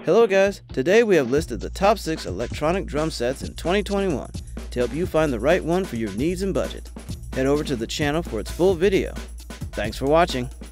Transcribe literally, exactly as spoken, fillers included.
Hello guys, today we have listed the top six electronic drum sets in twenty twenty-one to help you find the right one for your needs and budget. Head over to the channel for its full video. Thanks for watching.